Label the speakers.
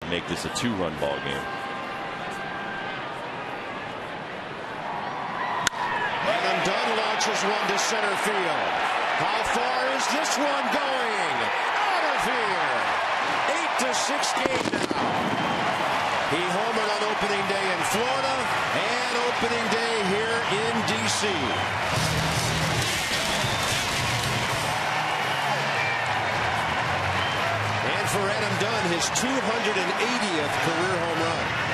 Speaker 1: make this a 2-run ball game.
Speaker 2: Adam Dunn launches one to center field. How far is this one going? Out of here. 8-6 game now. He homered on opening day in Florida and opening day here in D.C. And for Adam Dunn, his 280th career home run.